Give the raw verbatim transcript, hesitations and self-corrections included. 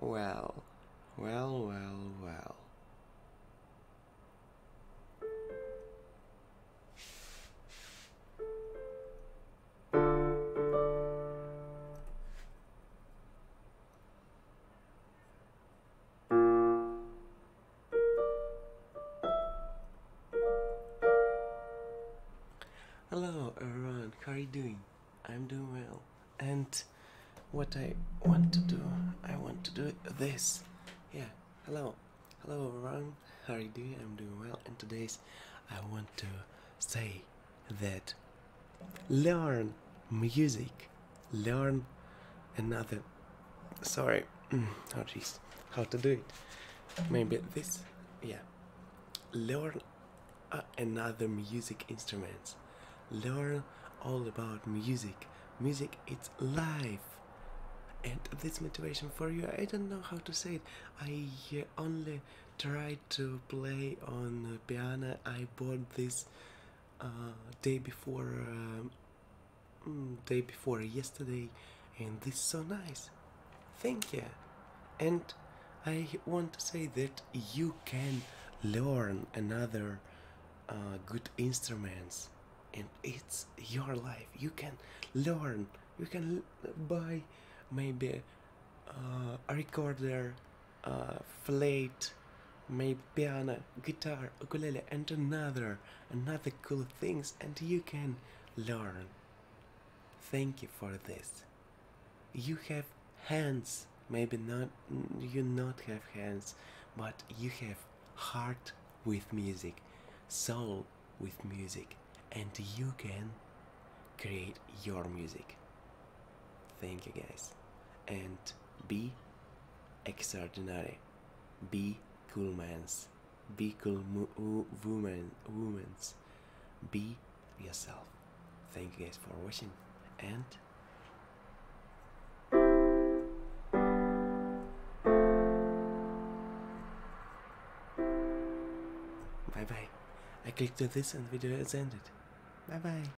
Well, well, well, well. Hello everyone, how are you doing? I'm doing well. And what I want to do, I want to do this. Yeah, hello. Hello everyone, how are you doing? I'm doing well. And today's I want to say that learn music. Learn another sorry. Oh jeez. How to do it? Maybe this. Yeah. Learn uh, another music instruments. Learn all about music. Music, it's life. And this motivation for you, I don't know how to say it. I uh, only tried to play on uh, piano. I bought this uh, day before, um, mm, day before yesterday, and this is so nice. Thank you. And I want to say that you can learn another uh, good instruments, and it's your life. You can learn. You can buy maybe uh, a recorder, uh, flute, maybe piano, guitar, ukulele, and another another cool things, and you can learn. Thank you for this. You have hands, maybe not, you not have hands, but you have heart with music, soul with music, and you can create your music. Thank you guys, and be extraordinary, be cool mans, be cool woman womans, be yourself. Thank you guys for watching, and bye bye. I clicked to this and video is ended. Bye bye.